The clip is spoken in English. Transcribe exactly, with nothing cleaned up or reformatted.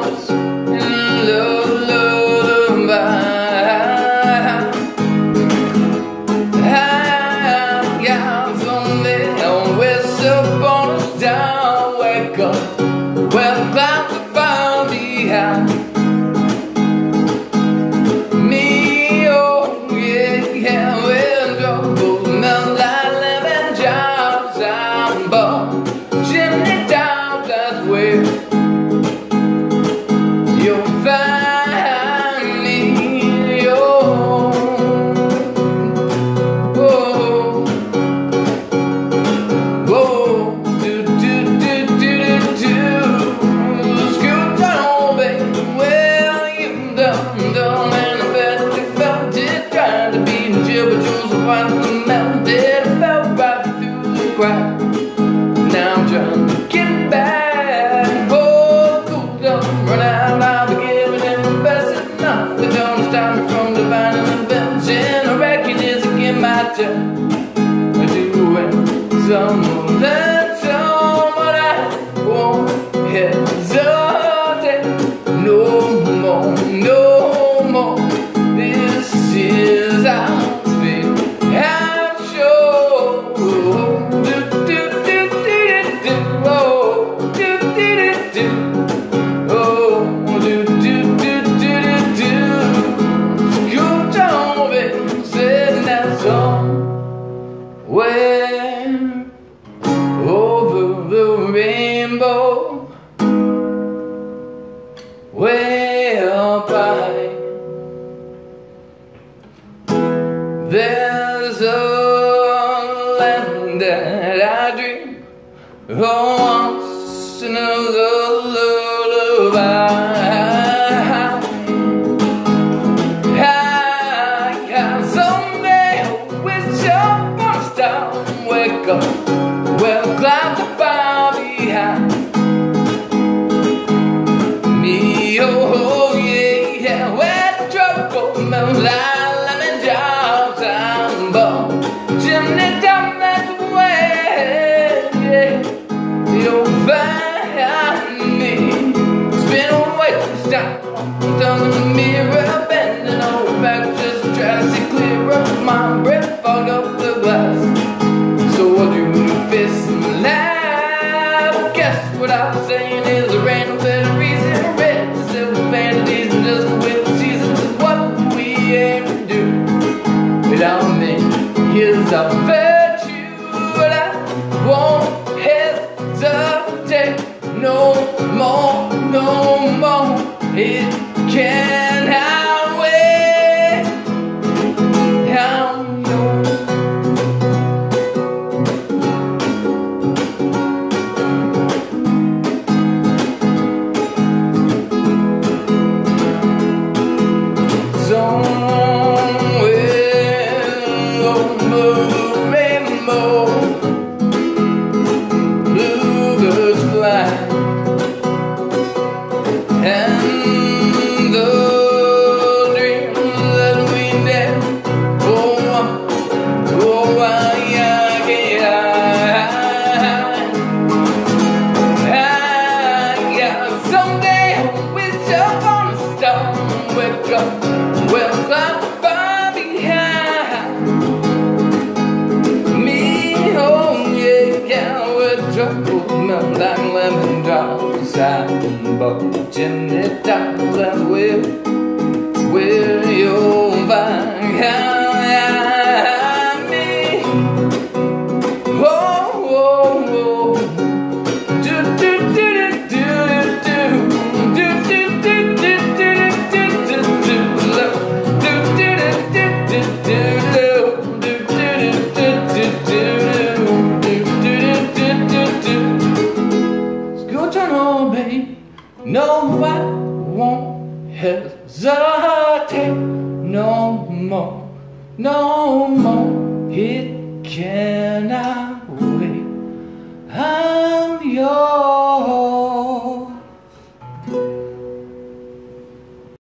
once in lullaby. I got someday always upon a star. Wake up, well, clouds are far behind me. Oh yeah, yeah, well, trouble melt like lemon drops. I'm born chimney down, that's where you'll find me. Oh, oh, oh, do do do do do do. Scoot on, baby. Well, you done done, and I bet you felt it. Trying to be in jail, but you was white the mountain. I fell right through the crack. Now I'm trying to get back. Oh, cool down, run out. I'll be giving them the best enough. They don't stop me from divine intervention. I reckon it's again my turn. I do it some of that time, but I won't hesitate no more, no more. This is how I feel. I'm sure. Do, do, do, do, do, oh, do, do, do, do. Oh, do, do, do, do, do, do. Good job, baby, sitting that song. Where over the rainbow, way up high, there's a land that I dream of once in a lullaby. I got someday I wish upon a star. Wake up, well, clouds are far behind me. Oh yeah, yeah, where trouble melts like lemon drops. I'm born chimney down, that's where yeah, you'll find me. It's been a waste of time, down in the mirror, bending over back just to try to see clearer. My breath fogged up the glass, so I do the fist and laugh. Guess what I'm saying is there ain't no better reason. Red to silver vanities and just go with the seasons is what we aim to do. Without me, here's our virtue, but I won't hesitate no more, no more. It can't outweigh how you. Somewhere over the rainbow, bluebirds fly, and the dreams that we dare. Oh, oh, I get high. I got someday I wish upon a star. Wake up, well, clouds are far behind me. Oh yeah, yeah, with trouble melt like lemon drops. I'm but chimney tops, that's where, where you'll find me. Oh, oh, oh. Do, do, do, do, do, do, do, do, do, do, do, do, do, no, I won't hesitate no more, no more. It cannot